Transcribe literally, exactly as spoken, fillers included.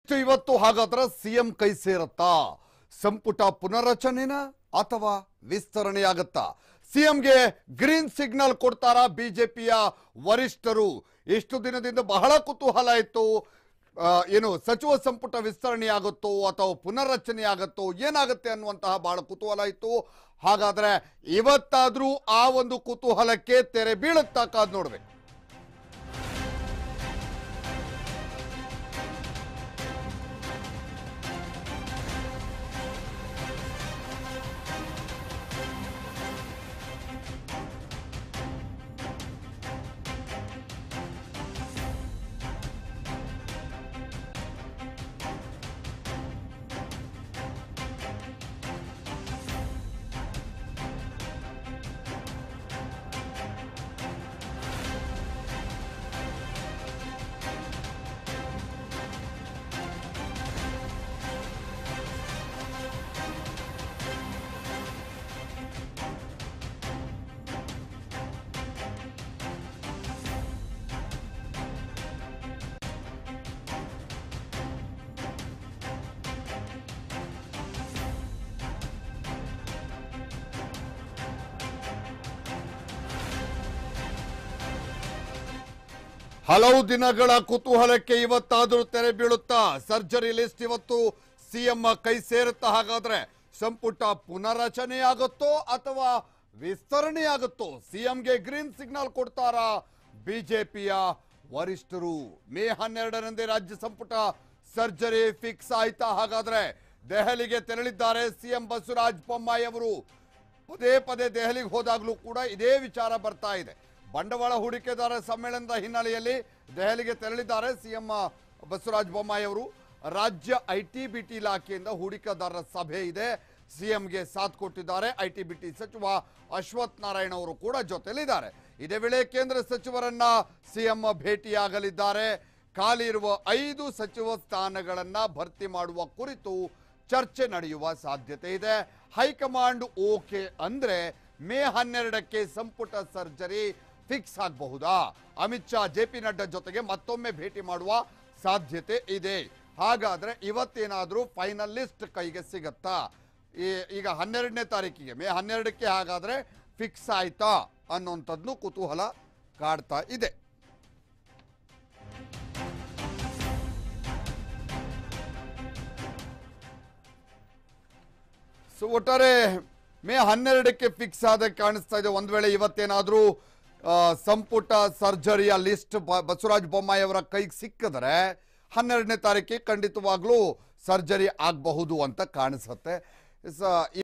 ಇವತ್ತು ಹಾಗಾದ್ರೆ ಸಿಎಂ ಕೈ ಸೇರತ್ತಾ? ಸಂಪುಟ ಪುನರ್ರಚನೆನ ಅಥವಾ ವಿಸ್ತರಣೆಯಾಗತ್ತಾ? ಸಿಎಂಗೆ ಗ್ರೀನ್ ಸಿಗ್ನಲ್ ಕೊಡ್ತಾರಾ ಬಿಜೆಪಿಯ ವರಿಷ್ಠರು? ಎಷ್ಟು ದಿನದಿಂದ ಬಹಳ ಕುತೂಹಲ ಇತ್ತು, ಏನು ಸಚಿವ ಸಂಪುಟ ವಿಸ್ತರಣೆ ಆಗುತ್ತೋ ಅಥವಾ ಪುನರ್ರಚನೆ ಆಗುತ್ತೋ, ಏನಾಗುತ್ತೆ ಅನ್ನುವಂತಹ ಬಹಳ ಕುತೂಹಲ ಇತ್ತು. ಹಾಗಾದ್ರೆ ಇವತ್ತಾದ್ರೂ ಆ ಒಂದು ಕುತೂಹಲಕ್ಕೆ ತೆರೆ ಬೀಳುತ್ತಾ ಕಾದ್ ನೋಡ್ಬೇಕು. ಹಲವು ದಿನಗಳ ಕುತೂಹಲಕ್ಕೆ ಇವತ್ತಾದರೂ ತೆರೆ ಬೀಳುತ್ತಾ? ಸರ್ಜರಿ ಲಿಸ್ಟ್ ಇವತ್ತು ಸಿಎಂ ಕೈ ಸೇರುತ್ತಾ? ಹಾಗಾದ್ರೆ ಸಂಪುಟ ಪುನರ್ರಚನೆ ಆಗುತ್ತೋ ಅಥವಾ ವಿಸ್ತರಣೆ ಆಗುತ್ತೋ? ಸಿಎಂಗೆ ಗ್ರೀನ್ ಸಿಗ್ನಲ್ ಕೊಡ್ತಾರಾ ಬಿಜೆಪಿಯ ವರಿಷ್ಠರು? ಮೇ ಹನ್ನೆರಡರಂದೇ ರಾಜ್ಯ ಸಂಪುಟ ಸರ್ಜರಿ ಫಿಕ್ಸ್ ಆಯ್ತಾ? ಹಾಗಾದ್ರೆ ದೆಹಲಿಗೆ ತೆರಳಿದ್ದಾರೆ ಸಿಎಂ ಬಸವರಾಜ ಬೊಮ್ಮಾಯಿ ಅವರು. ಪದೇ ಪದೇ ದೆಹಲಿಗೆ ಹೋದಾಗಲೂ ಕೂಡ ಇದೇ ವಿಚಾರ ಬರ್ತಾ ಇದೆ. ಬಂಡವಾಳ ಹೂಡಿಕೆದಾರ ಸಮ್ಮೇಳನದ ಹಿನ್ನೆಲೆಯಲ್ಲಿ ದೆಹಲಿಗೆ ತೆರಳಿದ್ದಾರೆ ಸಿಎಂ ಬಸವರಾಜ ಬೊಮ್ಮಾಯಿ ಅವರು. ರಾಜ್ಯ ಐಟಿ ಬಿಟಿ ಇಲಾಖೆಯಿಂದ ಹೂಡಿಕೆದಾರರ ಸಭೆ ಇದೆ, ಸಿಎಂಗೆ ಸಾಥ್ ಕೊಟ್ಟಿದ್ದಾರೆ. ಐಟಿ ಬಿಟಿ ಸಚಿವ ಅಶ್ವಥ್ ನಾರಾಯಣ ಅವರು ಕೂಡ ಜೊತೆಲಿದ್ದಾರೆ. ಇದೇ ವೇಳೆ ಕೇಂದ್ರ ಸಚಿವರನ್ನ ಸಿಎಂ ಭೇಟಿಯಾಗಲಿದ್ದಾರೆ. ಖಾಲಿ ಇರುವ ಐದು ಸಚಿವ ಸ್ಥಾನಗಳನ್ನ ಭರ್ತಿ ಮಾಡುವ ಕುರಿತು ಚರ್ಚೆ ನಡೆಯುವ ಸಾಧ್ಯತೆ ಇದೆ. ಹೈಕಮಾಂಡ್ ಓಕೆ ಅಂದ್ರೆ ಮೇ ಹನ್ನೆರಡಕ್ಕೆ ಸಂಪುಟ ಸರ್ಜರಿ ಫಿಕ್ಸ್ ಆಗಬಹುದಾ? ಅಮಿತ್ ಶಾ ಜೆ ಪಿ ನಡ್ಡಾ ಜೊತೆಗೆ ಮತ್ತೊಮ್ಮೆ ಭೇಟಿ ಮಾಡುವ ಸಾಧ್ಯತೆ ಇದೆ. ಹಾಗಾದ್ರೆ ಇವತ್ತೇನಾದ್ರೂ ಫೈನಲ್ ಲಿಸ್ಟ್ ಕೈಗೆ ಸಿಗತ್ತಾ? ಈಗ ಹನ್ನೆರಡನೇ ತಾರೀಕಿಗೆ ಮೇ ಹನ್ನೆರಡಕ್ಕೆ ಹಾಗಾದ್ರೆ ಫಿಕ್ಸ್ ಆಯ್ತಾ ಅನ್ನೋಂಥದ್ದು ಕುತೂಹಲ ಕಾಡ್ತಾ ಇದೆ. ಸೊ ಒಟ್ಟಾರೆ ಮೇ ಹನ್ನೆರಡಕ್ಕೆ ಫಿಕ್ಸ್ ಆದ ಕಾಣಿಸ್ತಾ ಇದೆ. ಒಂದ್ ವೇಳೆ ಇವತ್ತೇನಾದ್ರೂ ಸಂಪುಟ ಸರ್ಜರಿಯ ಲಿಸ್ಟ್ ಬಸವರಾಜ ಬೊಮ್ಮಾಯಿ ಅವರ ಕೈಗೆ ಸಿಕ್ಕಿದ್ರೆ ಹನ್ನೆರಡನೇ ತಾರೀಕಿಗೆ ಖಂಡಿತವಾಗ್ಲೂ ಸರ್ಜರಿ ಆಗಬಹುದು ಅಂತ ಕಾಣಿಸುತ್ತೆ.